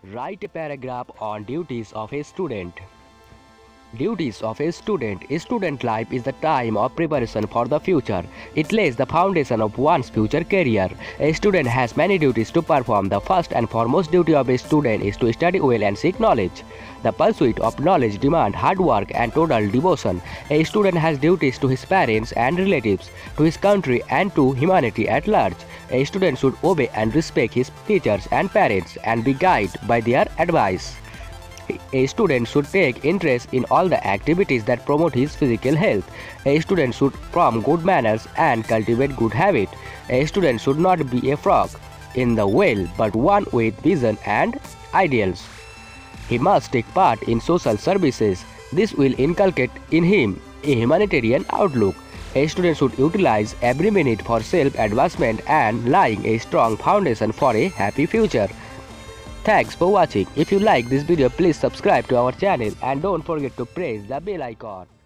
Write a paragraph on duties of a student. Duties of a student. A student life is the time of preparation for the future. It lays the foundation of one's future career. A student has many duties to perform. The first and foremost duty of a student is to study well and seek knowledge. The pursuit of knowledge demands hard work and total devotion. A student has duties to his parents and relatives, to his country and to humanity at large. A student should obey and respect his teachers and parents and be guided by their advice. A student should take interest in all the activities that promote his physical health. A student should form good manners and cultivate good habits. A student should not be a frog in the well, but one with vision and ideals. He must take part in social services. This will inculcate in him a humanitarian outlook. A student should utilize every minute for self-advancement and laying a strong foundation for a happy future. Thanks for watching. If you like this video, please subscribe to our channel and don't forget to press the bell icon.